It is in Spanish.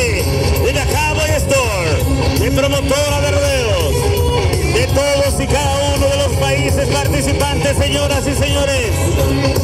parte de la Cowboy Store, de promotora de rodeos, de todos y cada uno de los países participantes, señoras y señores.